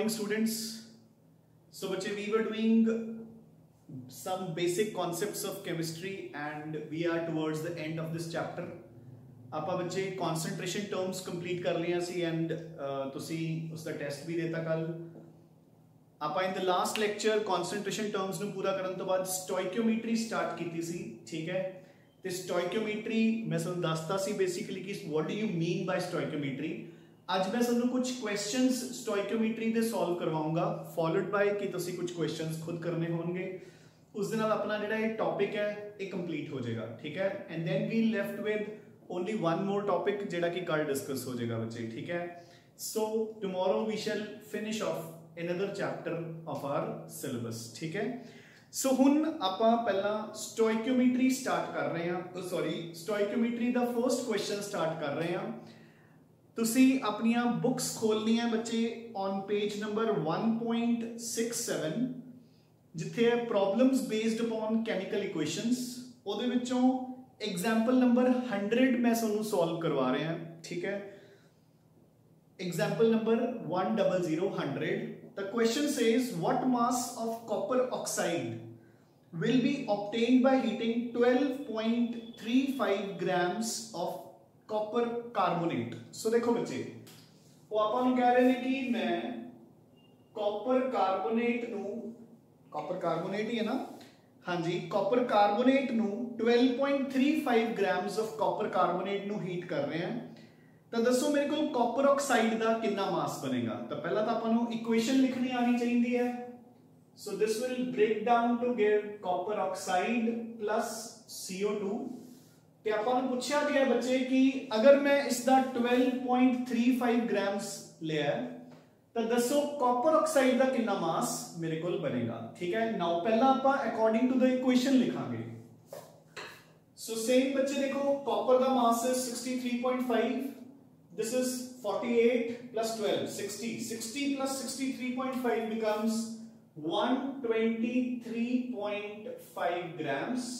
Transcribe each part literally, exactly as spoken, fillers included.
morning students. So bache, we were doing some basic concepts of chemistry and we are towards the end of this chapter. ਆਪਾਂ ਬੱਚੇ concentration terms complete ਕਰ ਲਿਆ ਸੀ and ਤੁਸੀਂ ਉਸ ਦਾ test ਵੀ ਦਿੱਤਾ ਕੱਲ। ਆਪਾਂ in the last lecture concentration terms ਨੂੰ ਪੂਰਾ ਕਰਨ ਤੋਂ ਬਾਅਦ stoichiometry start ਕੀਤੀ ਸੀ, ਠੀਕ ਹੈ। ਤੇ stoichiometry ਮੈਂ ਤੁਹਾਨੂੰ ਦੱਸਤਾ ਸੀ basically ਕਿ what do you mean by stoichiometry। ਅੱਜ मैं ਤੁਹਾਨੂੰ कुछ questions stoichiometry ਦੇ solve ਕਰਵਾਉਂਗਾ followed by कि ਤੁਸੀਂ कुछ questions खुद करने होंगे। उस दिन अपना ਜਿਹੜਾ ਇਹ topic है ये complete हो जाएगा, ठीक है। and then we left with only one more topic ਜਿਹੜਾ कि कल discuss हो जाएगा बच्चे, ठीक है। so tomorrow we shall finish off another chapter of our syllabus, ठीक है। so ਹੁਣ ਆਪਾਂ ਪਹਿਲਾਂ stoichiometry start ਕਰ ਰਹੇ ਹਾਂ sorry stoichiometry ਦਾ first question start ਕਰ ਰਹੇ ਹਾਂ। ਤੁਸੀਂ ਆਪਣੀਆਂ ਬੁੱਕਸ ਖੋਲਣੀਆਂ ਬੱਚੇ on page number one point six seven ਜਿੱਥੇ ਹੈ ਪ੍ਰੋਬਲਮਸ ਬੇਸਡ ਅਪਨ ਕੈਮੀਕਲ ਇਕੁਏਸ਼ਨਸ। ਉਹਦੇ ਵਿੱਚੋਂ ਐਗਜ਼ਾਮਪਲ ਨੰਬਰ one hundred ਮੈਂ ਤੁਹਾਨੂੰ ਸੋਲਵ ਕਰਵਾ ਰਿਹਾ, ਠੀਕ ਹੈ। Example number one zero zero one hundred। The question says what mass of copper oxide will be obtained by heating twelve point three five grams of copper carbonate. So देखो बच्चे वो अपन कह रहे हैं कि मैं कॉपर कार्बोनेट नु कॉपर कार्बोनेट ही है ना, हाँ जी, कॉपर कार्बोनेट नु twelve point three five grams of copper carbonate नु हीट कर रहे हैं। तो दसो मेरे को कॉपर ऑक्साइड का कितना मास बनेगा। तो पहला तो अपन इक्वेशन लिखनी आनी चाहिए है। So this will break down to give copper oxide plus C O two। ਤੇ ਆਪਾਂ ਨੂੰ ਪੁੱਛਿਆ ਗਿਆ ਬੱਚੇ ਕਿ ਅਗਰ ਮੈਂ ਇਸ ਦਾ twelve point three five grams ਲਿਆ ਤਾਂ ਦੱਸੋ ਕਾਪਰ ਆਕਸਾਈਡ ਦਾ ਕਿੰਨਾ ਮਾਸ ਮੇਰੇ ਕੋਲ ਬਣੇਗਾ, ਠੀਕ ਹੈ। ਨਾਓ ਪਹਿਲਾਂ ਆਪਾਂ ਅਕੋਰਡਿੰਗ ਟੂ ਦ ਇਕੁਏਸ਼ਨ ਲਿਖਾਂਗੇ। ਸੋ ਸੇਮ ਬੱਚੇ ਦੇਖੋ ਕਾਪਰ ਦਾ ਮਾਸ ਹੈ sixty-three point five, this is forty-eight plus twelve sixty, sixty plus sixty-three point five becomes one hundred twenty-three point five grams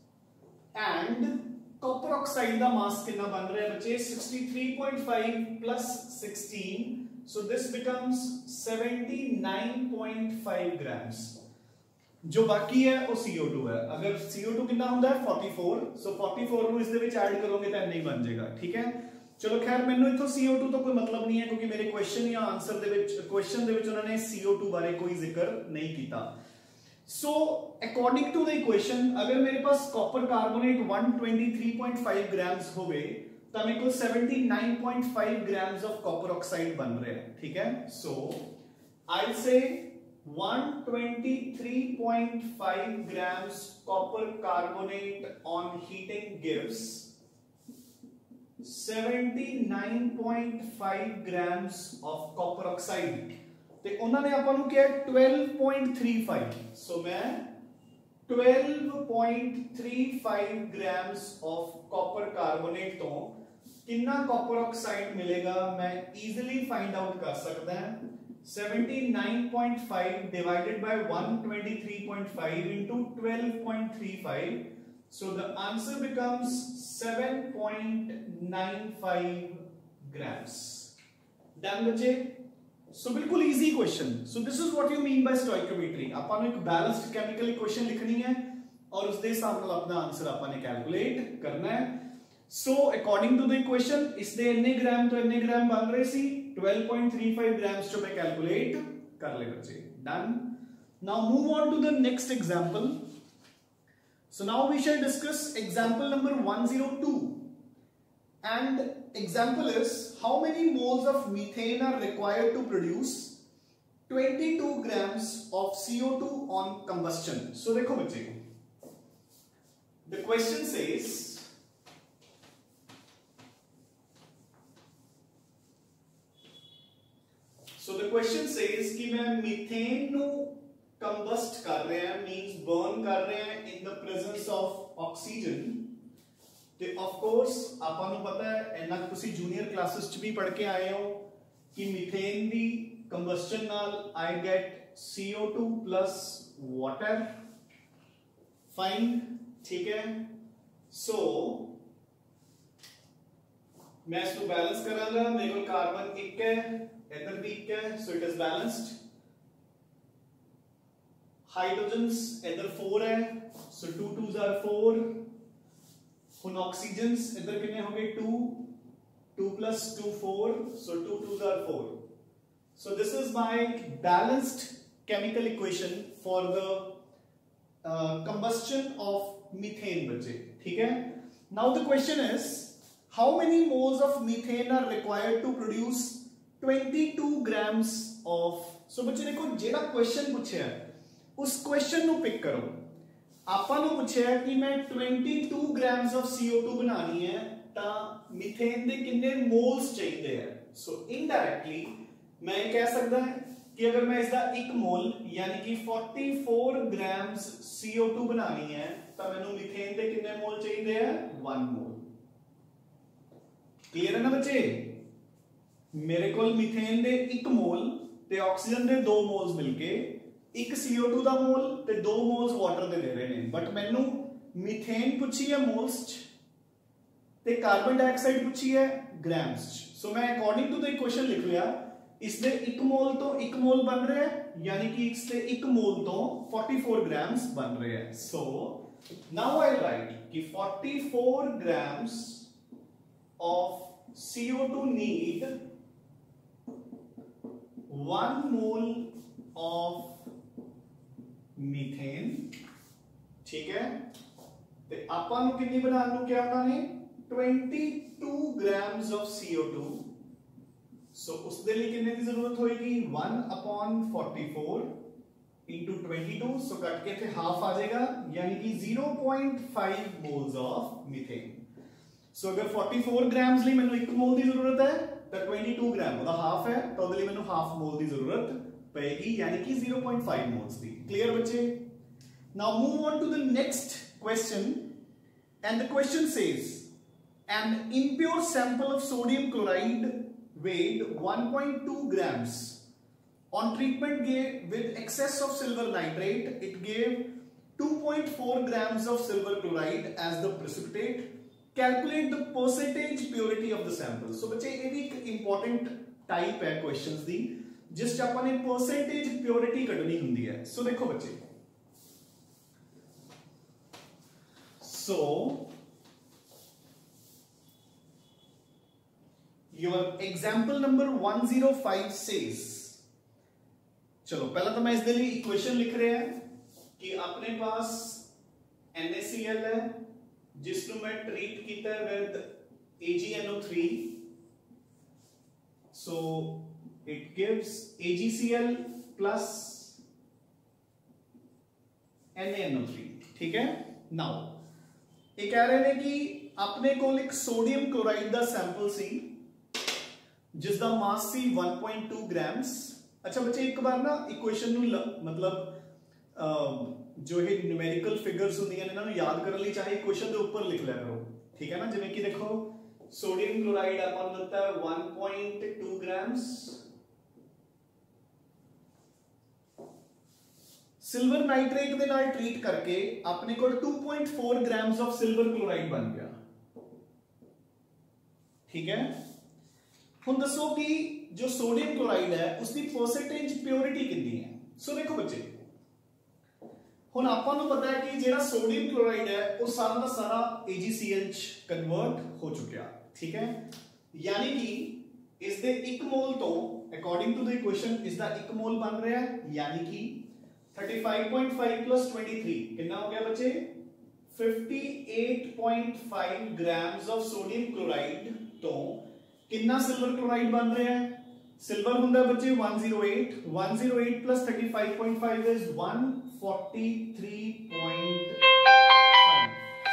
and copper oxide का mass कितना बन रहा है बच्चे sixty-three point five plus sixteen, so this becomes seventy-nine point five grams। जो बाकी है वो C O two है। अगर C O two कितना होता है forty-four, so forty-four ਨੂੰ ਇਸ ਦੇ ਵਿੱਚ ਐਡ ਕਰੋਗੇ ਤਾਂ ਇੰਨਾ ਹੀ ਬਣ ਜਾਏਗਾ, ਠੀਕ ਹੈ। ਚਲੋ ਖੈਰ ਮੈਨੂੰ ਇਥੋਂ C O two ਤੋਂ ਕੋਈ ਮਤਲਬ ਨਹੀਂ ਹੈ ਕਿਉਂਕਿ ਮੇਰੇ ਕੁਐਸਚਨ ਜਾਂ ਆਨਸਰ ਦੇ ਵਿੱਚ ਕੁਐਸਚਨ ਦੇ ਵਿੱਚ ਉਹਨਾਂ ਨੇ C O two ਬਾਰੇ ਕੋਈ ਜ਼ਿਕਰ ਨਹੀਂ ਕੀਤਾ। So according to the equation अगर मेरे पास copper carbonate one hundred twenty-three point five grams होवे तो मेरे को seventy-nine point five grams of copper oxide बन रहे हैं, ठीक है। So I'll say one hundred twenty-three point five grams copper carbonate on heating gives seventy-nine point five grams of copper oxide। ਤੇ ਉਹਨਾਂ ਨੇ ਆਪਾਂ ਨੂੰ ਕਿਹਾ twelve point three five, ਸੋ ਮੈਂ twelve point three five grams of copper carbonate ਤੋਂ ਕਿੰਨਾ copper oxide ਮਿਲੇਗਾ ਮੈਂ easily find out ਕਰ ਸਕਦਾ ਹਾਂ। seventy-nine point five divided by one hundred twenty-three point five into twelve point three five, so the answer becomes seven point nine five grams। Done बच्चे। So बिल्कुल easy question. So this is what you mean by stoichiometry. ਆਪਾਂ ਨੂੰ ਇੱਕ balanced chemical equation ਲਿਖਣੀ ਹੈ ਔਰ ਉਸ ਦੇ ਹਿਸਾਬ ਨਾਲ ਆਪਣਾ ਆਨਸਰ ਆਪਾਂ ਨੇ ਕੈਲਕੂਲੇਟ ਕਰਨਾ ਹੈ। So according to the equation ਇਸ ਦੇ ਇੰਨੇ ਗ੍ਰਾਮ ਤੋਂ ਇੰਨੇ ਗ੍ਰਾਮ ਬਣ ਰਹੇ ਸੀ twelve point three five grams ਤੋਂ ਮੈਂ ਕੈਲਕੂਲੇਟ ਕਰ ਲਏ ਬੱਚੇ। Done. Now move on to the next example. So now we shall discuss example number one zero two and example is how many moles of methane are required to produce twenty-two grams of C O two on combustion। so देखो बच्चे the question says so the question says कि मैं methane ਨੂੰ combust कर रहे हैं means burn कर रहे हैं in the presence of oxygen। ਤੇ ਆਫ ਕੋਰਸ ਆਪਾਂ ਨੂੰ ਪਤਾ ਹੈ ਇਹਨਾਂ ਤੁਸੀਂ ਜੂਨੀਅਰ ਕਲਾਸਿਸ ਚ ਵੀ ਪੜ੍ਹ ਕੇ ਆਏ ਹੋ ਕਿ ਮੀਥੇਨ ਦੀ ਕੰਬਸਸ਼ਨ ਨਾਲ I get C O two plus water, fine, ठीक है। सो मैं इसको बैलेंस करांगा, मेरे को कार्बन एक है इधर वीक है, so it is balanced. Hydrogens इधर फोर है, सो टू टूज आर फोर। हुन ऑक्सीजन्स इधर कितने हो गए, two, two plus two four, so two twos are four. So this is my balanced chemical equation for the combustion of methane बच्चे, ठीक है। Now the question is how many moles of methane are required to produce twenty-two grams of, so बच्चे देखो जेड़ा question पूछे है उस question नु पिक करो। आपा नु पूछे है कि मैं twenty-two grams of C O two बनानी है ता मीथेन दे कितने मोल्स चाहिए है। सो इनडायरेक्टली मैं कह सकता है कि अगर मैं इसका एक मोल यानी कि forty-four grams C O two बनानी है ता मैंने मीथेन दे कितने मोल चाहिए है, one मोल। क्लियर है ना बच्चे? मेरे को मीथेन दे एक मोल ते ऑक्सीजन दे दो मोल्स मिलके एक C O two दा मोल ते दो मोल्स वाटर दे दे रहे हैं, बट मैनू मीथेन पूछी है मोल्स च ते कार्बन डाइऑक्साइड पूछी है ग्राम्स च। सो मैं अकॉर्डिंग टू द इक्वेशन लिख लिया, इसदे एक मोल तो एक मोल बन रहे हैं यानी कि इससे एक मोल तो forty-four ग्राम्स बन रहे हैं। सो नाउ आई राइट कि forty-four grams of C O two need one mole of methane, ठीक है। ते आपां नूं कितनी बनाने नूं क्या उन्होंने twenty-two grams of C O two। सो उस दे लिए कितने की जरूरत होगी, one upon forty-four into twenty-two, so cut के थे हाफ आ जाएगा यानी कि zero point five moles of methane. So अगर forty-four ग्राम्स लिए मैंने एक मोल की जरूरत है तो twenty-two ग्राम ਉਹਦਾ हाफ है तो ਉਹਦੇ ਲਈ ਮੈਨੂੰ हाफ मोल की जरूरत पएगी यानी कि zero point five moles ਦੀ। क्लियर बच्चे? Now move on to the next question and the question says an impure sample of sodium chloride weighed one point two grams on treatment gave with excess of silver nitrate, it gave two point four grams of silver chloride as the precipitate। Calculate the percentage purity of the sample। So बच्चे ये भी एक important type है questions दी जिस च आपां ने percentage purity कढनी हुंदी है। So देखो बच्चे, so your example number one oh five says, चलो पहला तो मैं इस लिए इक्वेशन लिख रहे हैं कि अपने पास NaCl है जिसको मैं ट्रीट किया with A G N O three, so it gives A G C L plus N A N O three, ठीक है। नाउ ये कह रहे हैं कि अपने को एक सोडियम क्लोराइड का सैंपल सी जिसका मास सी one point two ग्राम्स। अच्छा बच्चे एक बार ना इक्वेशन मतलब आ, जो ये न्यूमेरिकल फिगर्स होंगे इन्होंने याद करने लिए चाहे इक्वेशन के ऊपर लिख लिया करो, ठीक है ना। जिवें कि देखो सोडियम क्लोराइड अपन मिलता है one point two grams, silver nitrate के नाल ट्रीट करके अपने को two point four grams of silver chloride बन गया, ठीक है। हुण दसो कि जो सोडियम क्लोराइड है उसकी परसेंटेज प्योरिटी कितनी है। सो so, देखो बच्चे हुण आपां नूं पता है कि जेड़ा सोडियम क्लोराइड है वो सारा का सारा A G C L च कन्वर्ट हो चुका, ठीक है। यानी कि इस दे एक मोल तो अकॉर्डिंग टू द इक्वेशन इसका एक मोल बन रहा है यानी कि thirty-five point five plus twenty-three कितना हो गया बच्चे, fifty-eight point five grams of sodium chloride तो कितना सिल्वर क्लोराइड बन रहे हैं। सिल्वर हुंदा बच्चे one oh eight, one oh eight plus thirty-five point five is one forty-three point five।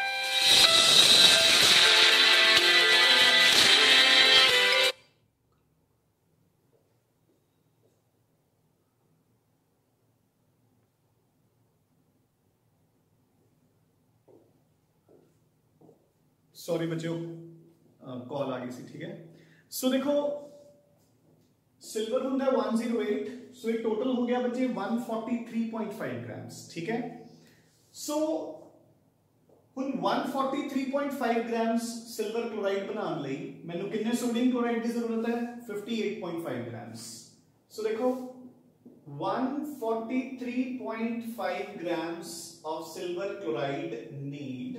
Sorry बच्चों कॉल आ गई सी, ठीक है। सो so, देखो सिल्वर होता है one oh eight, सो ये टोटल हो गया बच्चे one forty-three point five grams, ठीक है। सो ਹੁਣ one forty-three point five grams silver chloride बनाने ਲਈ ਮੈਨੂੰ ਕਿੰਨੇ सोडियम क्लोराइड ਦੀ ਜ਼ਰੂਰਤ ਹੈ fifty-eight point five grams सो देखो one forty-three point five grams of silver chloride need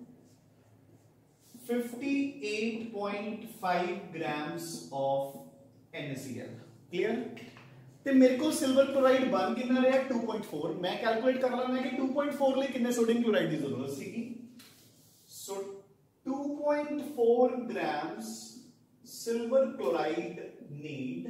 fifty-eight point five grams of NaCl clear ਤੇ ਮੇਰੇ ਕੋਲ ਸਿਲਵਰ ਕਲੋਰਾਈਡ ਬਣ ਕਿੰਨਾ ਰਿਹਾ two point four ਮੈਂ ਕੈਲਕੂਲੇਟ ਕਰ ਲੈਣਾ ਕਿ two point four ਲਈ ਕਿੰਨੇ ਸੋਡੀਅਮ ਕਲੋਰਾਈਡ ਦੀ ਜ਼ਰੂਰਤ ਸੀਗੀ ਸੋ two point four grams silver chloride need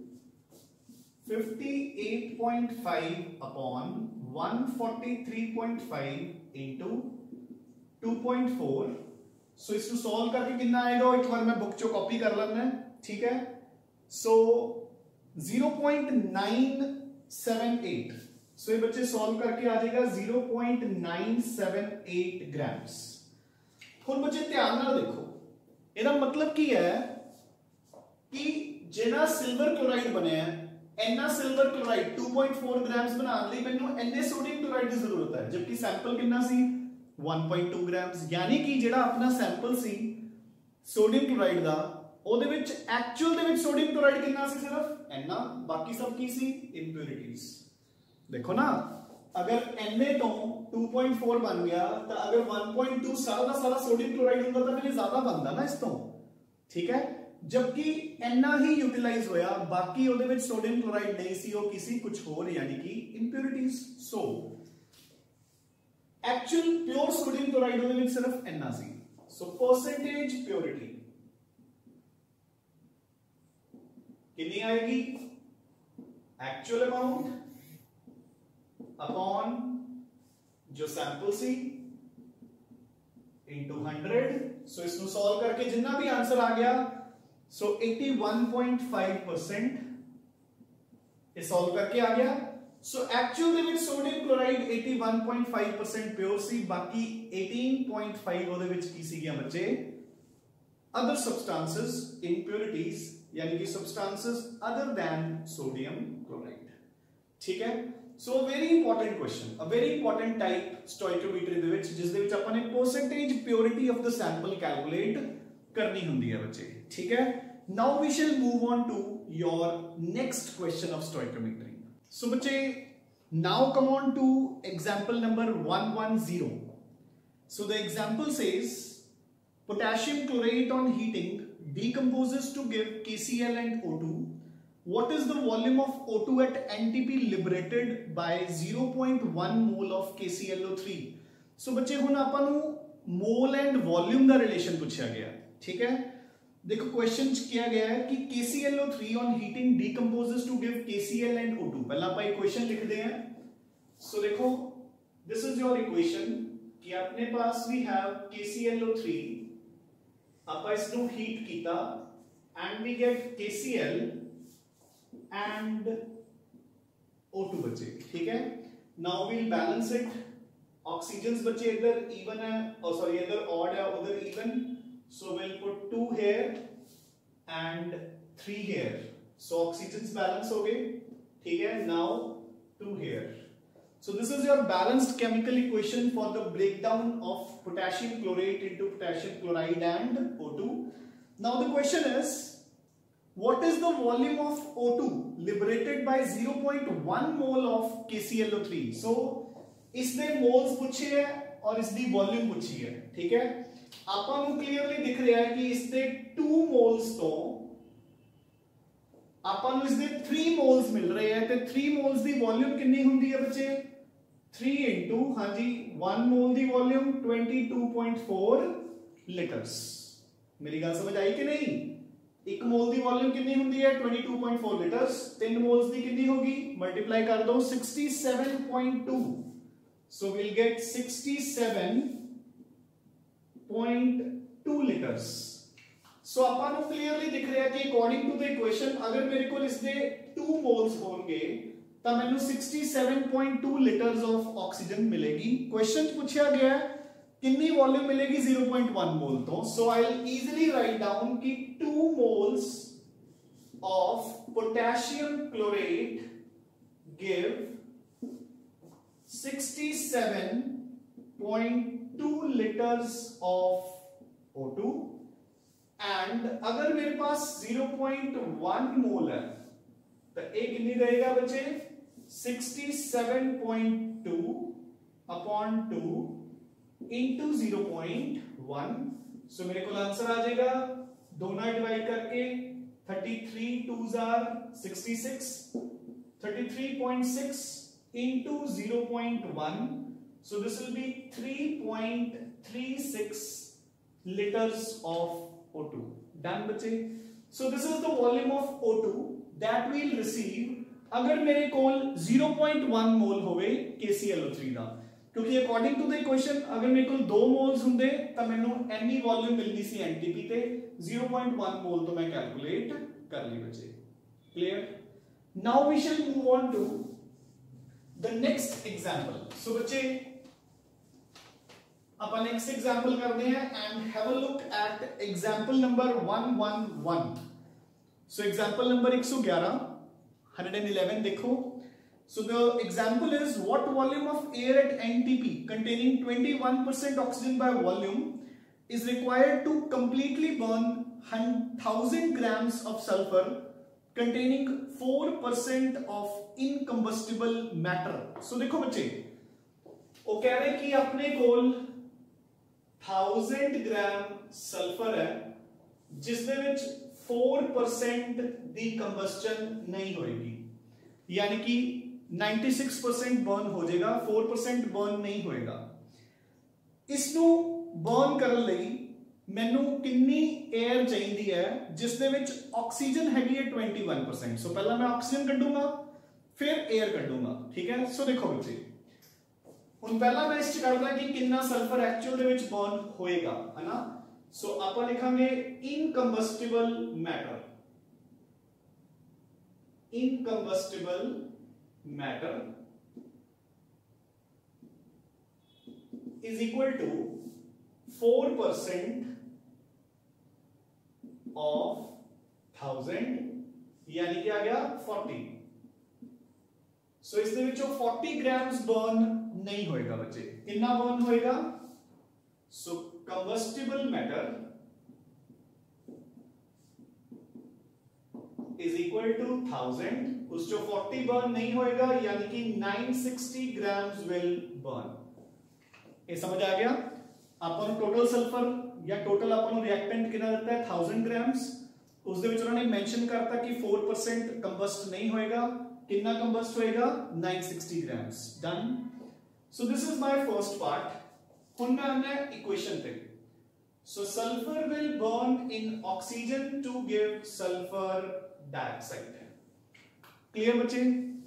fifty-eight point five upon one forty-three point five into two point four सो इसको सॉल्व करके कितना आएगा एक बार मैं बुक चो कॉपी कर लेना है ठीक है सो zero point nine seven eight सो ये बच्चे सॉल्व करके आ जाएगा zero point nine seven eight grams ਹੁਣ बच्चे ध्यान ਨਾਲ देखो ਇਹਦਾ मतलब ਕੀ ਹੈ ਕਿ ਜਿਹੜਾ ਸਿਲਵਰ ਕਲੋਰਾਈਡ ਬਣਿਆ ਇੰਨਾ silver chloride two point four grams ਬਣਾਉਣ ਲਈ ਮੈਨੂੰ ਇੰਨੇ ਸੋਡੀਅਮ ਕਲੋਰਾਈਡ ਦੀ ਜ਼ਰੂਰਤ ਹੈ ਜਦਕਿ ਸੈਂਪਲ ਕਿੰਨਾ ਸੀ one point two ਗ੍ਰਾਮਸ ਯਾਨੀ ਕਿ ਜਿਹੜਾ ਆਪਣਾ ਸੈਂਪਲ ਸੀ ਸੋਡੀਅਮ ਕਲੋਰਾਈਡ ਦਾ ਉਹਦੇ ਵਿੱਚ ਐਕਚੁਅਲ ਦੇ ਵਿੱਚ ਸੋਡੀਅਮ ਕਲੋਰਾਈਡ ਕਿੰਨਾ ਸੀ ਸਿਰਫ ਇੰਨਾ ਬਾਕੀ ਸਭ ਕੀ ਸੀ ਇੰਪਿਉਰਿਟੀਜ਼ ਦੇਖੋ ਨਾ ਅਗਰ ਇੰਨੇ ਤੋਂ two point four ਬਣ ਗਿਆ ਤਾਂ ਅਗਰ one point two ਸਾਰਾ ਦਾ ਸਾਰਾ ਸੋਡੀਅਮ ਕਲੋਰਾਈਡ ਹੁੰਦਾ ਤਾਂ ਫਿਰ ਜ਼ਿਆਦਾ ਬਣਦਾ ਨਾ ਇਸ ਤੋਂ ਠੀਕ ਹੈ जबकि इतना ही यूटिलाइज होया बाकी ਉਹਦੇ ਵਿੱਚ सोडियम क्लोराइड नहीं सी ਉਹ किसी कुछ ਹੋਰ यानी कि impurities so actual pure sodium chloride ਉਹਦੇ ਵਿੱਚ ਸਿਰਫ ਇੰਨਾ ਸੀ so percentage purity कितनी आएगी actual amount upon जो सैंपल सी into one hundred so इसको सॉल्व करके जितना भी आंसर आ गया so so, eighty-one point five percent ये सॉल्व करके आ गया सो एक्चुअल ਦੇ ਵਿੱਚ sodium chloride eighty-one point five percent pure ਸੀ ਬਾਕੀ eighteen point five ਉਹਦੇ ਵਿੱਚ ਕੀ ਸੀ ਗਿਆ ਬੱਚੇ अदर substances impurities यानी कि substances other than sodium chloride ठीक है so very important question a very important type stoichiometry ਦੇ ਵਿੱਚ ਜਿਸ ਦੇ ਵਿੱਚ ਆਪਾਂ ਨੇ percentage purity of the sample calculate करनी ਹੁੰਦੀ ਹੈ ਬੱਚੇ ठीक है now we shall move on to your next question of stoichiometry so बच्चे now come on to example number one ten so the example says potassium chlorate on heating decomposes to give K C l and O two what is the volume of O two at N T P liberated by zero point one mole of K C l O three so बच्चे ਹੁਣ ਆਪਾਂ ਨੂੰ mole and volume the relation ਪੁੱਛਿਆ ਗਿਆ ठीक है देखो question किया गया है कि K C l O three on heating decomposes to give K C l and O two पहला ਆਪਾਂ इक्वेशन लिखते हैं सो देखो this is your equation कि अपने पास we have K C l O three ਆਪਾਂ ਇਸ ਨੂੰ हीट ਕੀਤਾ and we get K C l and O two बचे ठीक है now we'll balance it oxygens बचे इधर even है और सॉरी इधर odd है उधर even so we'll put two here and three here so oxygens balance हो गए ठीक है now two here so this is your balanced chemical equation for the breakdown of potassium chlorate into potassium chloride and O two now the question is what is the volume of O two liberated by zero point one mole of K C l O three so इसने moles पूछे है और इसकी volume पूछी है ठीक है ਆਪਾਂ ਨੂੰ ਕਲੀਅਰਲੀ ਦਿਖ ਰਿਹਾ ਹੈ ਕਿ ਇਸ ਦੇ two moles ਤੋਂ ਆਪਾਂ ਨੂੰ ਇਸ ਦੇ three moles ਮਿਲ ਰਹੇ ਹੈ ਤੇ three moles ਦੀ ਵੋਲਿਊਮ ਕਿੰਨੀ ਹੁੰਦੀ ਹੈ ਬੱਚੇ three into ਹਾਂਜੀ one mole ਦੀ volume twenty-two point four litres ਮੇਰੀ ਗੱਲ ਸਮਝ ਆਈ ਕਿ ਨਹੀਂ ਇੱਕ ਮੋਲ ਦੀ ਵੋਲਿਊਮ ਕਿੰਨੀ ਹੁੰਦੀ ਹੈ twenty-two point four ਲੀਟਰਸ ਤਿੰਨ moles ਦੀ ਕਿੰਨੀ ਹੋਗੀ ਮਲਟੀਪਲਾਈ ਕਰ ਦੋ sixty-seven point two so we'll get sixty-seven point two liters so ਆਪਾਂ ਨੂੰ ਕਲੀਅਰਲੀ ਦਿਖ ਰਿਹਾ ਕਿ ਅਕੋਰਡਿੰਗ ਟੂ ਦ ਇਕੁਏਸ਼ਨ ਅਗਰ ਮੇਰੇ ਕੋਲ ਇਸ ਦੇ two moles ਹੋਣਗੇ ਤਾਂ ਮੈਨੂੰ sixty-seven point two liters of oxygen ਮਿਲੇਗੀ ਕੁਐਸਚਨ ਪੁੱਛਿਆ ਗਿਆ ਹੈ ਕਿੰਨੀ ਵੋਲਿਊਮ ਮਿਲੇਗੀ zero point one mole ਤੋਂ so I'll easily write down कि two moles of potassium chlorate give sixty-seven point two litres of O two and अगर मेरे पास ज़ीरो पॉइंट वन मोल है तो एक कितनी रहेगा बच्चे sixty seven point two upon two into zero point one. So मेरे को आंसर आ जाएगा दोनों डिवाइड करके थर्टी थ्री टू जार sixty six, thirty three point six into zero point one. So this will be three point three six liters of O two. Done बच्चे. So this is the volume of O two that we'll receive अगर मेरे कोल zero point one mole होवे K C L O three ਦਾ, क्योंकि according to the equation अगर मेरे कोल दो मोल्स ਹੁੰਦੇ ਤਾਂ ਮੈਨੂੰ ਐਨੀ ਵੋਲਿਊਮ ਮਿਲਣੀ ਸੀ N T P ਤੇ ज़ीरो पॉइंट वन मोल तो मैं कैलकुलेट कर ली बच्चे. Clear? Now we shall move on to the next example. So बच्चे अपन नेक्स्ट एग्जांपल करते हैं and have a look at example number one one one. So example number one one one, one one one देखो. So the example is what volume of air at N T P containing twenty-one percent oxygen by volume is required to completely burn one thousand grams of sulfur containing four percent of incombustible matter. So देखो बच्चे वो कह रहे कि अपने कोल thousand gram sulphur है जिसदे विच फोर परसेंट दी कंबस्टन नहीं होएगी, यानी कि नाइंटी सिक्स परसेंट बर्न हो जाएगा, फोर परसेंट बर्न नहीं होएगा. इसनू बर्न करन लई मैनू कितनी एयर चाहिए है जिसदे विच ऑक्सीजन हैगी है ट्वेंटी वन परसेंट. सो पहला मैं ऑक्सीजन कढूंगा फिर एयर कढूंगा. ठीक है. सो देखो बच्चे ਹੁਣ ਪਹਿਲਾਂ ਮੈਂ ਇਸ ਚ ਕਰਦਾ ਕਿ ਕਿੰਨਾ ਸਲਫਰ ਐਕਚੁਅਲ ਦੇ ਵਿੱਚ ਬਰਨ ਹੋਏਗਾ, ਹੈ ਨਾ. ਸੋ ਆਪਾਂ ਲਿਖਾਂਗੇ incombustible matter, incombustible matter is equal to four percent of thousand, यानी कि आ गया forty. सो इस दे विचों forty ग्राम्स बर्न नहीं होएगा बच्चे. कितना बर्न होएगा? So combustible matter is equal to thousand, उस जो forty बर्न नहीं होएगा यानी कि nine sixty grams will burn. ये समझ आ गया? अपन टोटल सल्फर या टोटल अपन रिएक्टेंट कितना देता है थाउजेंड ग्राम्स, उस दे विच उन्होंने मेंशन करता कि four percent कंबस्ट नहीं होएगा. कितना कंबस्ट होएगा? nine sixty grams. Done. So this is my first part. हुन मैं आना इक्वेशन पे. So sulfur will burn in oxygen to give sulfur dioxide. Clear बच्चे?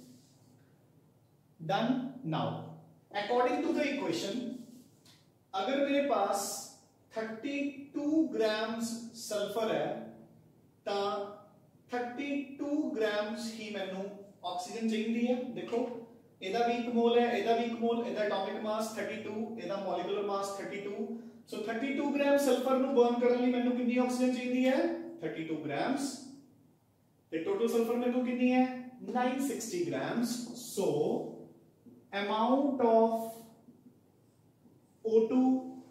Done. Now, according to the equation, अगर मेरे पास thirty-two grams sulfur है, ता thirty-two grams ही मैनू ऑक्सीजन चाहिए है. देखो एदा भी एक मोल है, एदा भी एक मोल, एदा एटॉमिक मास thirty-two, एदा molecular mass thirty-two. So thirty-two gram sulphur नु बर्न करन लई मैनू कितनी ऑक्सीजन चाहिए है? thirty-two grams. ते टोटल सल्फर मेरे को कितनी है? nine sixty grams. So amount of O two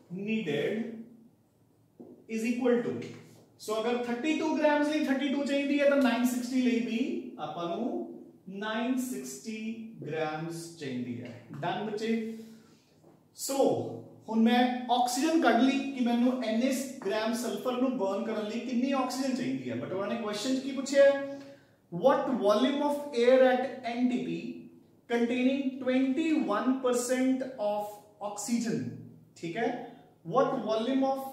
needed is equal to, so अगर thirty-two ग्राम्स ਲਈ thirty-two चाहिए है तो nine sixty ਲਈ भी ਆਪਾਂ ਨੂੰ nine sixty ग्राम्स चाहिए है. डन बच्चे. सो हुन मैं ऑक्सीजन कढ ली कि मैनू इन्ने ग्राम सल्फर नु बर्न करन लई कितनी ऑक्सीजन चाहिए है, बट उन्होंने क्वेश्चन की पूछा है what volume of air at N T P containing twenty-one percent of oxygen. ठीक है. What volume of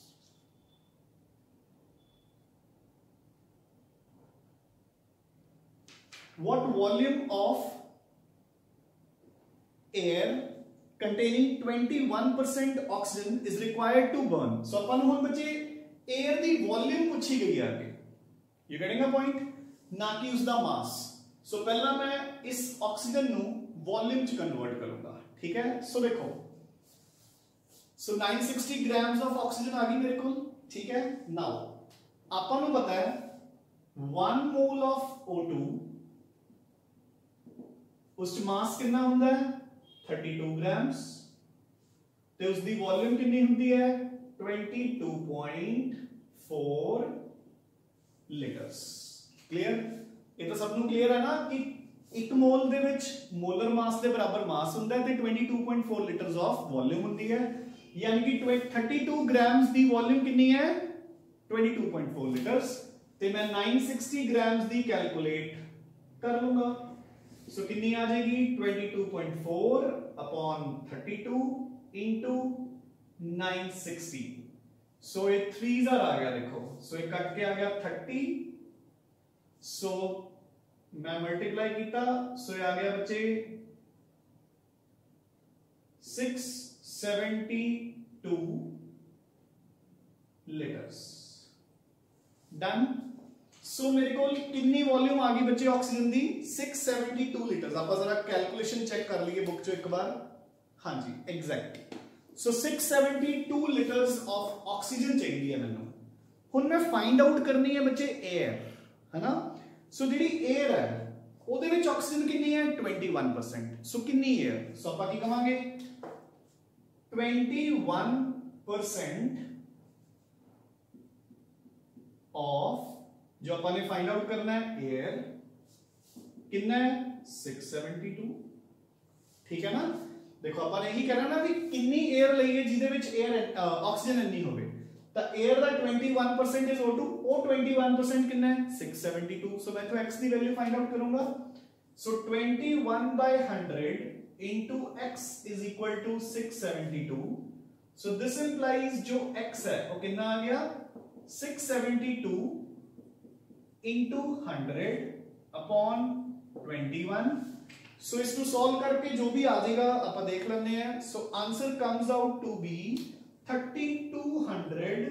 what volume of air containing twenty-one percent oxygen is required to burn. So अपन हुन बच्चे air दी volume पूछी गई है आगे. You getting a point? ना कि उसका मास. सो पहला मैं इस ऑक्सीजन नु वॉल्यूम च कन्वर्ट करूंगा. ठीक है. सो देखो, so nine sixty grams of oxygen आ गई मेरे को. ठीक है. नाउ अपन नु पता है one mole of O two उस मास कितना होता है thirty-two ग्राम्स. ਤੇ ਉਸ ਦੀ ਵੋਲਿਊਮ ਕਿੰਨੀ ਹੁੰਦੀ ਹੈ twenty-two point four ਲੀਟਰਸ। ਕਲੀਅਰ? ਇਹ ਤਾਂ ਸਭ ਨੂੰ ਕਲੀਅਰ ਹੈ ਨਾ ਕਿ ਇੱਕ ਮੋਲ ਦੇ ਵਿੱਚ ਮੋਲਰ ਮਾਸ ਦੇ ਬਰਾਬਰ ਮਾਸ ਹੁੰਦਾ ਹੈ ਤੇ twenty-two point four litres of volume ਹੁੰਦੀ ਹੈ, ਯਾਨੀ ਕਿ thirty-two ਗ੍ਰਾਮਸ ਦੀ ਵੋਲਿਊਮ ਕਿੰਨੀ ਹੈ twenty-two point four ਲੀਟਰਸ, ਤੇ ਮੈਂ nine hundred sixty ਗ੍ਰਾਮਸ ਦੀ ਕੈਲਕੂਲੇਟ कर लूंगा। सो कितनी आ जाएगी twenty-two point four upon thirty-two into nine hundred sixty। So ये थ्री जार आ गया, देखो सो ये कट के आ गया thirty। सो मैं मल्टीप्लाई किया, सो ये आ गया बच्चे six hundred seventy-two litres. Done. So so, मेरे को कितनी वॉल्यूम आ गई बच्चे ऑक्सीजन दी six hundred seventy-two लीटर्स। आप जरा कैलकुलेशन चेक कर लिए बुक चो एक बार। हाँ जी exact. So six hundred seventy-two litres of oxygen चाहिए मैंने। हुन मैं फाइंड आउट करनी है बच्चे एयर, है ना। सो so, जी एयर है ਉਹਦੇ ਵਿੱਚ ऑक्सीजन कितनी है twenty-one percent। सो कितनी एयर, सो ਆਪਾਂ ਕੀ ਕਵਾਂਗੇ twenty-one percent ऑफ जो अपन ने फाइंड आउट करना है एयर कितना है six hundred seventy-two। ठीक है ना। देखो अपन यही कह रहा ना भी कितनी एयर लईए जिदे विच एयर ऑक्सीजन इतनी होवे, तो एयर दा twenty-one percent is O two, O twenty-one percent कितना है six hundred seventy-two। सो मैं तो x दी वैल्यू फाइंड आउट करूंगा। So twenty-one by one hundred into x is equal to six hundred seventy-two। So this implies जो x है वो कितना आ गया six hundred seventy-two into hundred upon twenty-one। So इसको सॉल्व करके जो भी आ जाएगा आप देख लेते हैं। So answer comes out to be thirty-two hundred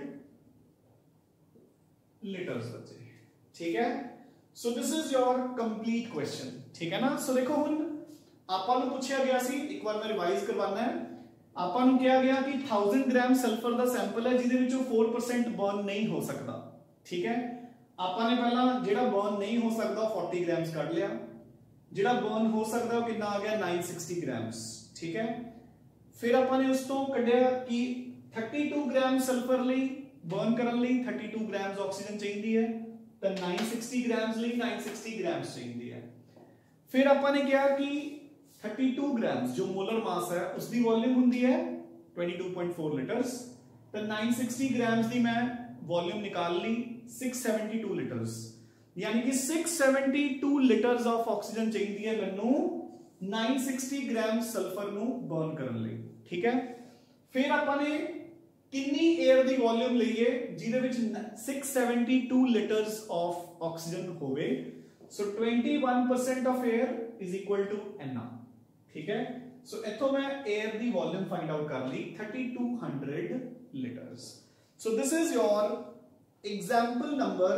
litres बच्चे। ठीक है। So this is your complete question. ठीक है ना। सो देखो हुन आपां नूं पूछा गया सी, एक बार मैं रिवाइज करवाना है। आपां नूं कहा गया कि one thousand ग्राम सल्फर दा सैंपल है जिहदे विचों four percent बर्न नहीं हो सकता। ठीक है। ਆਪਾਂ ਨੇ ਪਹਿਲਾਂ ਜਿਹੜਾ ਬਰਨ ਨਹੀਂ ਹੋ ਸਕਦਾ forty ਗ੍ਰਾਮਸ ਕੱਢ ਲਿਆ, ਜਿਹੜਾ ਬਰਨ ਹੋ ਸਕਦਾ ਉਹ ਕਿੰਨਾ ਆ ਗਿਆ nine hundred sixty ਗ੍ਰਾਮਸ। ਠੀਕ ਹੈ। ਫਿਰ ਆਪਾਂ ਨੇ ਉਸ ਤੋਂ ਕੱਢਿਆ ਕਿ thirty-two ਗ੍ਰਾਮ ਸਲਫਰ ਲਈ ਬਰਨ ਕਰਨ ਲਈ thirty-two ਗ੍ਰਾਮਸ ਆਕਸੀਜਨ ਚਾਹੀਦੀ ਹੈ, ਤਾਂ nine hundred sixty ਗ੍ਰਾਮਸ ਲਈ nine hundred sixty ਗ੍ਰਾਮਸ ਚਾਹੀਦੀ ਹੈ। ਫਿਰ ਆਪਾਂ ਨੇ ਕਿਹਾ ਕਿ thirty-two ਗ੍ਰਾਮਸ ਜੋ ਮੋਲਰ ਮਾਸ ਹੈ ਉਸ ਦੀ ਵੋਲਿਊਮ ਹੁੰਦੀ ਹੈ twenty-two point four ਲੀਟਰਸ, ਤਾਂ nine hundred sixty ਗ੍ਰਾਮਸ ਦੀ ਮੈਂ वॉल्यूम निकाल ली six hundred seventy-two लीटर्स, यानी कि six hundred seventy-two litres of oxygen चाहिए मैनू nine hundred sixty gram sulphur नू बर्न करने लई। ठीक है। फिर आपने कितनी एयर दी वॉल्यूम लईए जिहदे विच six hundred seventy-two litres of oxygen होवे। सो twenty-one percent ऑफ air is equal to N। ठीक है। सो इथों मैं एयर दी वॉल्यूम फाइंड आउट कर ली thirty-two hundred litres. So this is your example number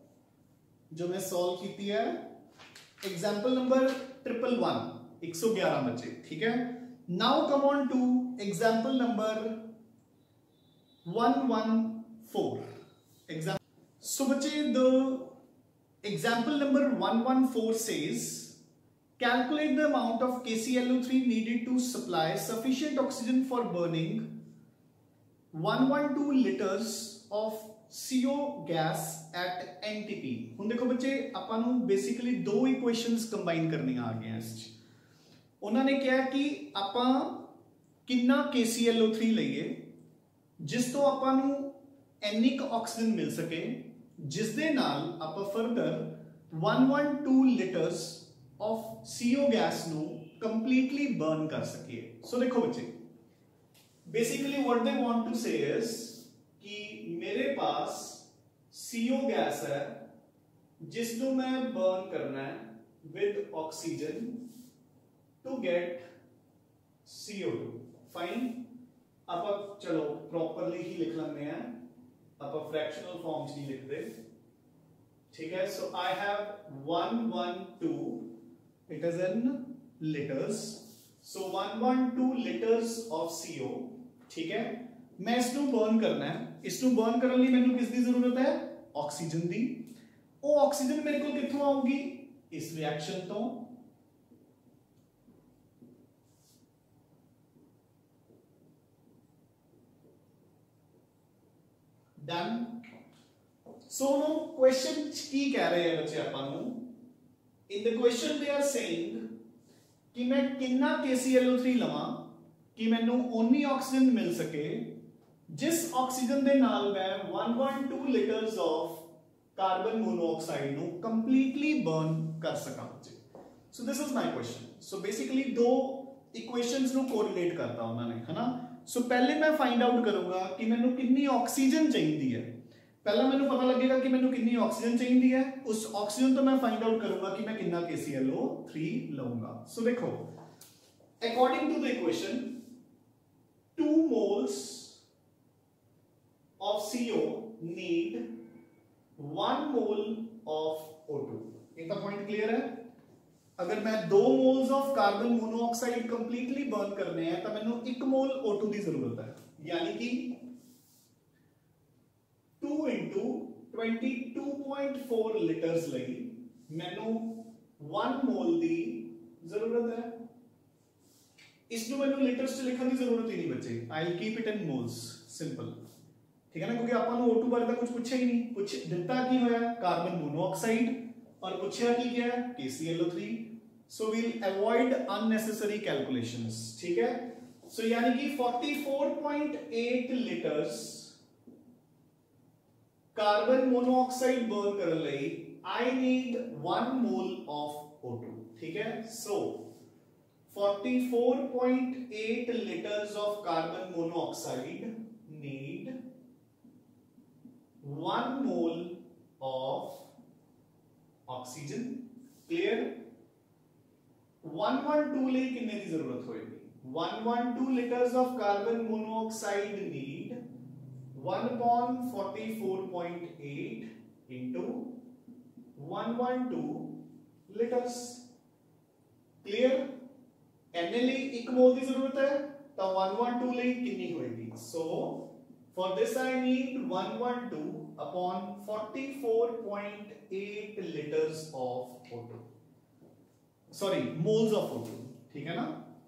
जो मैं सॉल्व की है, example number triple one एक सौ ग्यारह बच्चे। ठीक है। Now come on to example number one fourteen। Example. So बच्चे the example number one fourteen says calculate the amount of K C l O three needed to supply sufficient oxygen for burning one hundred twelve litres of C O gas at N T P। हुण देखो बच्चे आपां नूं basically दो equations combine करनियां आ गईयां इस च। उन्हां ने कहा कि आपां कितना K C l O three लईए जिस तो आपां नूं इन्नी क ऑक्सीजन मिल सके जिस दे नाल आपां further one hundred twelve litres of C O gas नूं कंप्लीटली बर्न कर सके। सो देखो बच्चे basically what they want to say is कि मेरे पास C O गैस है जिसको मैं बर्न करना है with oxygen to get C O two. Fine. आप चलो प्रॉपरली ही लिख लेते हैं, आप फ्रैक्शनल फॉर्म च नहीं लिखते। ठीक है। So I have one twelve it is in litres. So one twelve litres of C O। ठीक है। मैं इसको बर्न करना है, इसको बर्न करने लिए मैंने किसकी जरूरत है ऑक्सीजन दी। वो ऑक्सीजन मेरे को कित्थों आऊगी इस रिएक्शन तो। डन। सो नो क्वेश्चन की कह रहे हैं बच्चे आपां नूं, in the question they are saying कि मैं कितना के सी एल ओ थ्री लवां कि मैनू ओनी ऑक्सीजन मिल सके जिस ऑक्सीजन दे नाल मैं one point two litres of carbon monoxide नू कंप्लीटली बर्न कर सकां बच्चे। So this is my question. So basically दो इक्वेशंस नू कोरिलेट करता उन्होंने, है ना। सो पहले मैं फाइंड आउट करूंगा कि मैनू कितनी ऑक्सीजन चाहिए है। पहला मैनू पता लगेगा कि मैनू कितनी ऑक्सीजन चाहिए है, उस ऑक्सीजन तो मैं फाइंड आउट करूंगा कि मैं कितना के सी एल ओ थ्री लऊंगा। सो देखो, according to the equation two moles of C O need one mole of O two. इतना पॉइंट क्लियर है। अगर मैं दो moles of carbon monoxide completely burn करने हैं तो मैंने एक मोल O टू की जरूरत है, यानी कि two into twenty two point four litres लई मैनू वन मोल की जरूरत है। इसनू मैनू लीटर्स च लिखने की जरूरत ही नहीं बच्चे, I will keep it in moles, simple, ठीक है ना, क्योंकि आपको O टू बारे तो कुछ पूछा ही नहीं। कुछ दिता की होया कार्बन मोनोऑक्साइड और पूछा की क्या है K C L O three. So we will avoid unnecessary calculations, ठीक है। सो यानी कि forty four point eight litres carbon monoxide burn करने लई I need one mole of O two, ठीक है। So forty four point eight litres of carbon monoxide need one mole of oxygen, clear। one twelve ਲਈ कितने की जरूरत होएगी? one twelve liters of carbon monoxide need one upon forty-four point eight into one twelve liters, clear। Na ਲਈ एक मोल की जरूरत है तो one twelve ਲਈ कितनी होएगी? So for this I need one twelve upon forty-four point eight liters of O two, sorry moles of O two, ठीक है ना,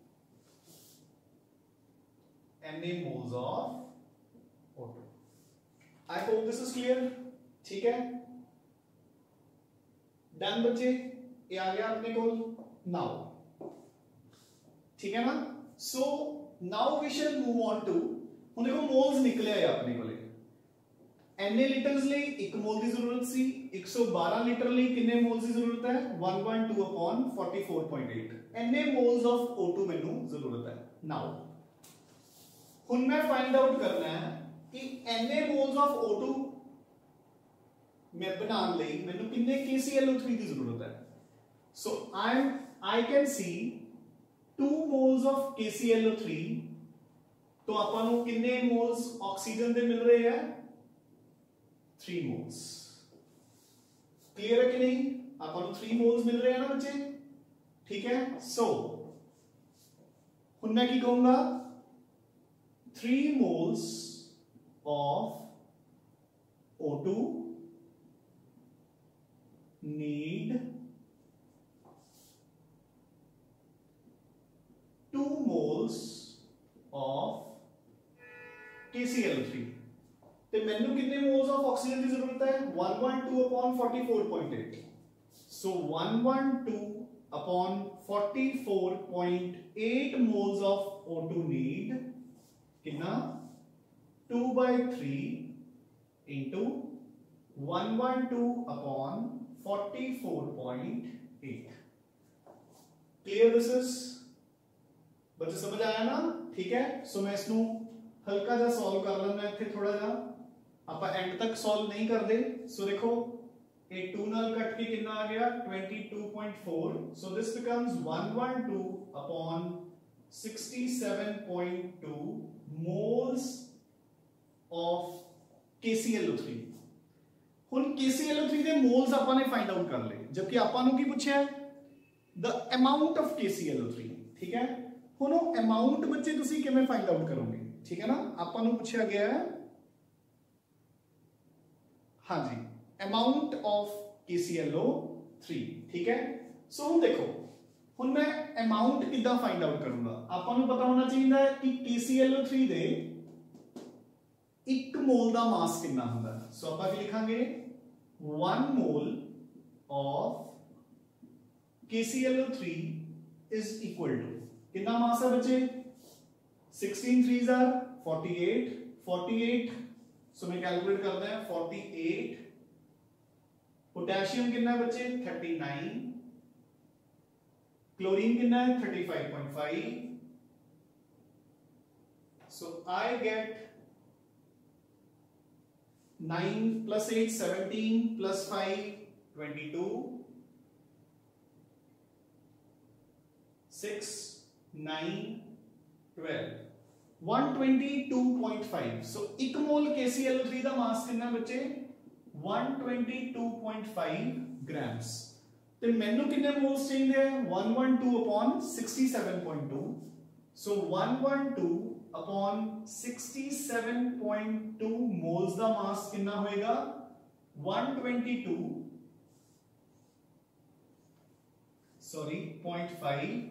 Na moles of O two. I hope this is clear, ठीक है। Done बच्चे, ये आ गया अपने को नाउ, ठीक है ना। So now we shall move on to, ਹੁਣ देखो मोल्स निकले है अपने कोले। Na लीटर्स ਲਈ एक मोल की जरूरत सी, एक सौ बारह लीटर ਲਈ कितने मोल्स की जरूरत है? one twelve upon forty-four point eight। Na moles of O two मेनू जरूरत है। नाउ हुन मैं फाइंड आउट करना है कि Na moles of O two मैं बनाने ਲਈ मेनू कितने के सी एल ओ थ्री की जरूरत है। So I I can see two moles of K C L O three, तो अपन को कितने मोल्स ऑक्सीजन दे मिल रहे हैं? थ्री मोल्स, क्लियर है कि नहीं? अपन को थ्री मोल्स मिल रहे हैं ना बच्चे, ठीक है। सो हुन मैं की कहूंगा three moles of O two need two moles of K C L O three. तो मैनू कितने मोल्स ऑफ ऑक्सीजन की जरूरत है? one twelve upon forty-four point eight। सो one twelve upon forty-four point eight moles of O two need कितना? two by three into one twelve upon forty-four point eight। Clear this is? बच्चे समझ आया ना, ठीक है। सो मैं इसनू हल्का जा सॉल्व कर लेना इत्थे, थोड़ा जा आप एंड तक सॉल्व नहीं कर दे। सो देखो ये टू नाल कट के कितना आ गया? twenty-two point four। So this becomes one twelve upon sixty-seven point two moles of K C L O three. हुन K C L O three दे मोल्स आपां ने फाइंड आउट कर ले, जबकि आपां नु की पूछया है? The amount of K C L O three, ठीक है। हुन वो अमाउंट बच्चे तुसी किवें फाइंड आउट करोगे, ठीक है ना। आपां नु पूछया गया है, हाँ जी, amount of K C L O three, ठीक है। सो हुन देखो, हुन मैं अमाउंट किद्दां फाइंड आउट करूंगा? आपां नु पता होना चाहिए कि के सी एल ओ थ्री दे एक मोल का मास कितना होता है। सो आप लिखांगे one mole of K C L O three is equal to कितना मास है बच्चे, sixteen threes are forty eight, forty eight so मैं कैलकुलेट करते हैं फोर्टी एट, पोटेशियम कितना है बच्चे थर्टी नाइन, क्लोरीन कितना है thirty five point five, so I get nine plus eight seventeen plus five twenty two, six nine twelve, one twenty two point five. सो एक mole K C L O three का mass कितना बच्चे one twenty two point five grams. तो मैनू कितने moles चाहिए one one two upon sixty seven point two, so one one two upon sixty seven point two moles का mass कितना होएगा one twenty two sorry point five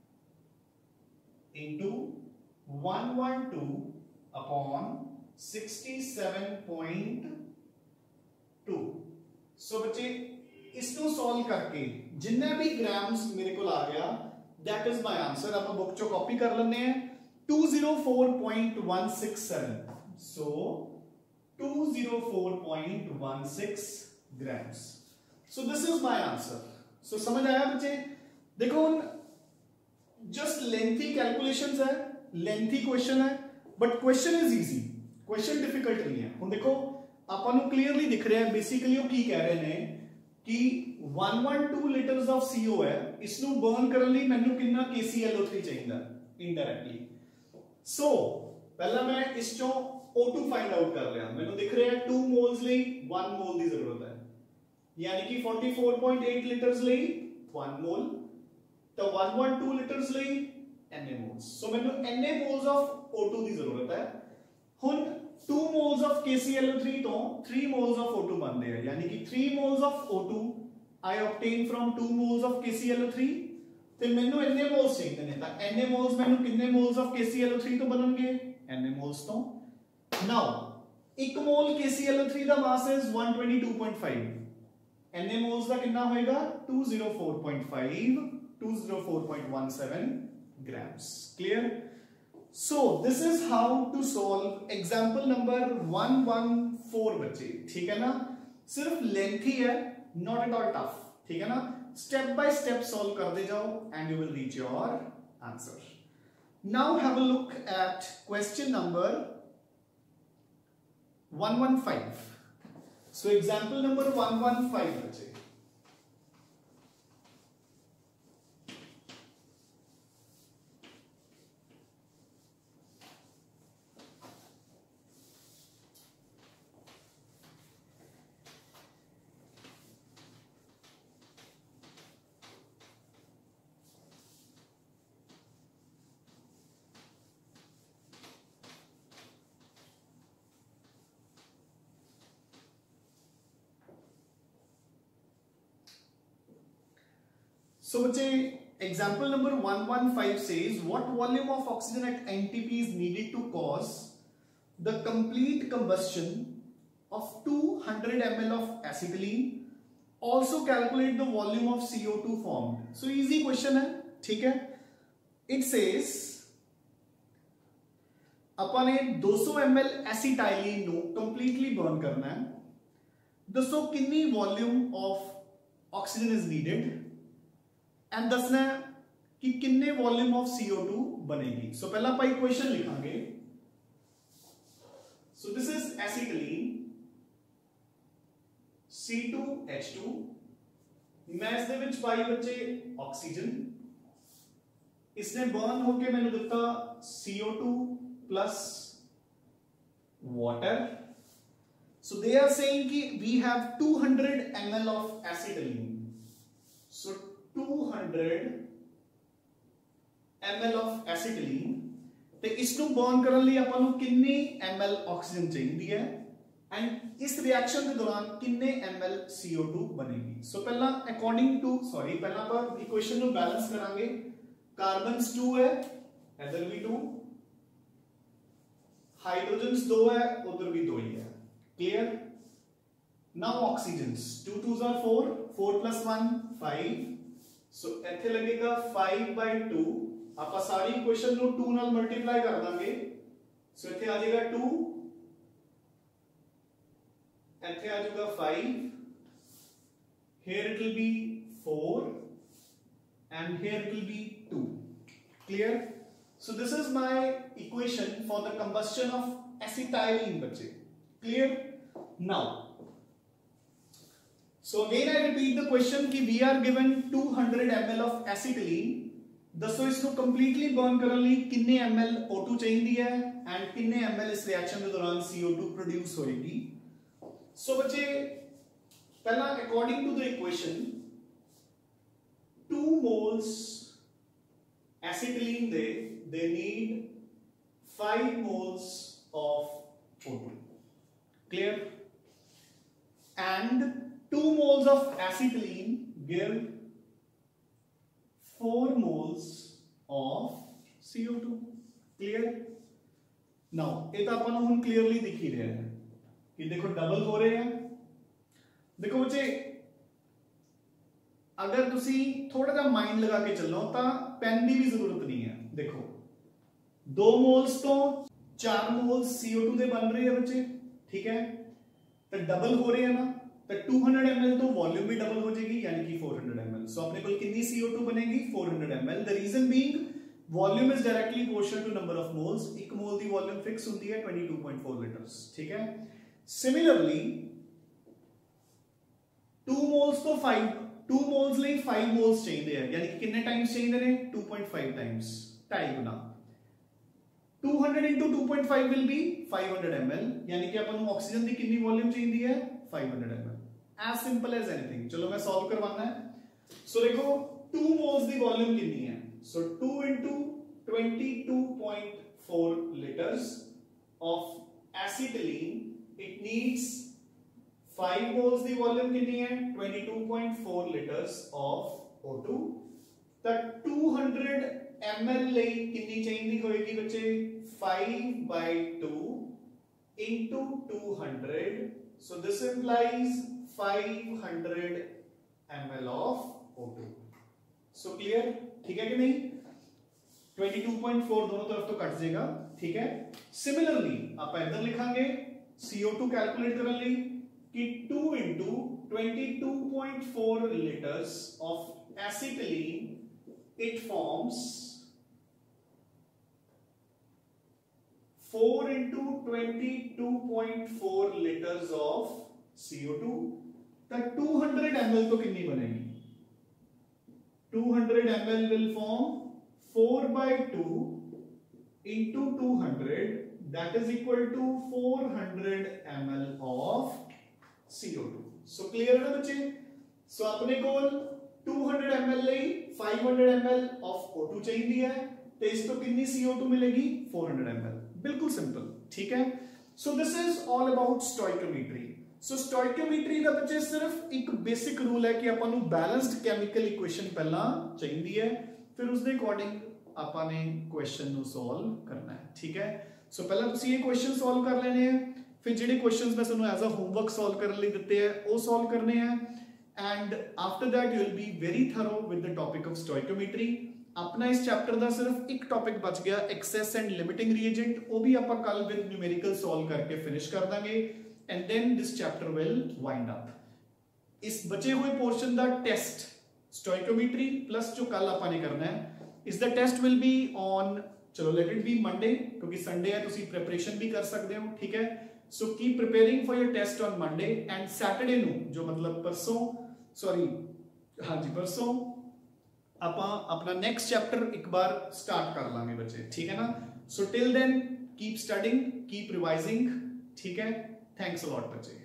into one one two upon sixty seven point two. So बच्चे इसको solve करके जिन्ने भी grams मेरे को आ गया दैट इज माय आंसर। आप बुक चो कॉपी कर लेने हैं two zero four point one six seven, so two zero four point one six grams. So this is my answer. So समझ आया बच्चे, देखो जस्ट लेंथी कैलकुलेशंस है, लेंथी क्वेश्चन है but question is easy, question difficult नहीं है। हम देखो ਆਪਾਂ ਨੂੰ क्लियरली दिख रहा है बेसिकली वो की कह रहे हैं कि one one two litres of C O है, इसनु बर्न करने ਲਈ ਮੈਨੂੰ ਕਿੰਨਾ K C L O three ਚਾਹੀਦਾ इनडायरेक्टली। सो पहला मैं इस चोਂ O टू फाइंड आउट कर लिया, ਮੈਨੂੰ दिख रहा है टू मोल्स ਲਈ वन मोल ਦੀ ਜ਼ਰੂਰਤ ਹੈ, यानी कि forty four point eight litres ਲਈ वन मोल, तो वन वन टू लीटर्स ਲਈ N A moles। सो ਮੈਨੂੰ N A moles of O two ਦੀ ਜ਼ਰੂਰਤ ਹੈ। ਹੁਣ two moles of K C L O three तो three moles of O two बनते हैं, यानी कि three moles of O two I obtain from two moles of K C L O three, तो मैंने N A moles चाहिए ने, तो N A moles मैंने कितने moles of K C L O three तो बननगे N A moles तो। नाउ एक mole K C L O three का mass is one twenty two point five, N A moles का कितना होएगा two zero four point five, two zero four point one seven grams। Clear? So this is how to solve example number one one four बच्चे, ठीक है ना, सिर्फ lengthy है, not at all tough, ठीक है ना, स्टेप बाय स्टेप सॉल्व करते जाओ and you will reach your answer। Now have a look at question number one one five. So example number one one five बच्चे, so बच्चे example number one one five says what volume of oxygen at N T P is needed to cause the complete combustion of two hundred milliliters of acetylene, also calculate the volume of C O two formed। so easy question है, ठीक है। it says अपन ने two hundred milliliters acetylene नो completely burn करना है, दसो कितनी volume of oxygen is needed and दसना कि कितने volume of C O two बनेगी। सो so, पहला आप इक्वेशन लिखांगे। So this is acetylene C two H two, मैं इस दे विच पाई बच्चे ऑक्सीजन, इसने बर्न होके मैंने दिता C O two plus water. So they are saying कि we have two hundred M L of acetylene, so two hundred M L of acetylene, तो इसको बर्न करने लिए अपन को कितनी एम एल ऑक्सीजन चाहिए है एंड इस रिएक्शन के दौरान कितने M L C O two बनेगी। सो so, पहला अकॉर्डिंग टू सॉरी पहला पर इक्वेशन को बैलेंस करांगे, कार्बन टू है इधर भी टू, हाइड्रोजन्स दो है, उधर भी दो ही है, clear. Now oxygens, two two जार four, four plus one five, so इथे लगेगा फाइव बाय टू, आप सारी इक्वेशन नो टू नाल मल्टीप्लाई कर देंगे, सो इथे आ जाएगा टू, इथे आ जाएगा five, here it will be four and here it will be two, clear। So this is my equation for the combustion of acetylene बच्चे, clear। Now so again I repeat the question कि we are given two hundred milliliters of acetylene, दसो इसको completely burn करने लिए कितने ml O two चाहिए है and कितने ml इस reaction के दौरान C O टू produce होएगी। So बच्चे पहला according to the equation two moles acetylene they they need five moles of O two, clear। And two moles of acetylene give four moles of C O two, clear। now ये तो अपन हम clearly दिख ही रहे हैं कि देखो double हो रहे हैं। देखो बच्चे अगर तुसी थोड़ा सा माइंड लगा के चलो तो पेन की भी जरूरत नहीं है। देखो दो मोल्स तो चार मोल्स C O टू दे बन रहे हैं बच्चे, ठीक है, तो डबल हो रहे हैं ना, तो टू हंड्रेड एम एल तो वॉल्यूम भी डबल हो जाएगी यानी कि four hundred M L. So अपने को कितनी C O टू बनेगी, four hundred M L. The reason being volume is directly proportional to number of moles, एक मोल दी वॉल्यूम फिक्स होती है twenty two point four litres, ठीक है। सिमिलरली टू मोल्स तो फाइव, टू मोल्स ਲਈ five moles चाहिए है, यानी कि कितने टाइम्स चाहिए ने, टू पॉइंट फाइव टाइम्स, ढाई गुना। Two hundred into two point five will be five hundred M L, यानी कि अपन को ऑक्सीजन की कितनी वॉल्यूम चाहिए है, five hundred M L. As simple as anything. चलो मैं सॉल्व करवाना है। सो देखो टू मोल्स की वॉल्यूम कितनी है, सो two into twenty two point four liters of acetylene, it needs five moles दी वॉल्यूम कितनी है, twenty two point four liters of O two. तो टू हंड्रेड एम एल ਲਈ कितनी चाहिए होएगी बच्चे, five by two into two hundred, so this implies five hundred M L of O two. so clear, ठीक है कि नहीं। ट्वेंटी टू पॉइंट फोर दोनों तरफ तो कट जाएगा, ठीक है। सिमिलरली आप इधर लिखांगे C O टू कैलकुलेट करने लिए कि two into twenty two point four liters of acetylene, it forms four into twenty two point four liters of C O two. तो टू हंड्रेड एम एल तो कितनी बनेगी, two hundred M L will form four by two into two hundred, that is equal to four hundred M L of C O two. So clear है ना बच्चे। So अपने को two hundred M L ਲਈ five hundred M L of O two चाहिए है, तो इस तो कितनी C O टू मिलेगी, फोर हंड्रेड एम एल। बिल्कुल सिंपल, ठीक है। So this is all about stoichiometry. So stoichiometry ਦਾ बच्चे सिर्फ एक बेसिक रूल है कि ਆਪਾਂ ਨੂੰ बैलेंस्ड केमिकल इक्वेशन पहला चाहिए है, फिर उसके अकॉर्डिंग ਆਪਾਂ ਨੇ क्वेश्चन ਨੂੰ सॉल्व करना है, ठीक है। सो पहला ਤੁਸੀਂ ਇਹ क्वेश्चन सॉल्व कर लेने हैं, फिर ਜਿਹੜੇ क्वेश्चंस मैं ਤੁਹਾਨੂੰ एज अ होमवर्क सॉल्व करने ਲਈ ਦਿੱਤੇ ਹੈ ਉਹ सॉल्व करने हैं, and after that you will be very thorough with the topic of stoichiometry. अपना इस चैप्टर का सिर्फ एक टॉपिक बच गया, एक्सेस एंड लिमिटिंग रिएजेंट, वो भी आप कल विद न्यूमेरिकल सॉल्व करके फिनिश कर देंगे, and then this chapter will wind up. इस बचे हुए पोर्शन का टेस्ट स्टोइकोमेट्री प्लस जो कल आपने करना है, इस the test will be on, चलो लेट इट बी मंडे, क्योंकि संडे है, तुसी प्रिपरेशन भी कर सकते हो, ठीक है। So keep preparing for your test on Monday, and Saturday नु जो मतलब परसों, सॉरी हाँ जी परसों ਆਪਾਂ अपना नेक्स्ट चैप्टर एक बार स्टार्ट कर लांगे बच्चे, ठीक है ना। So till then keep studying, keep revising, ठीक है। थैंक्स अ लॉट बच्चे।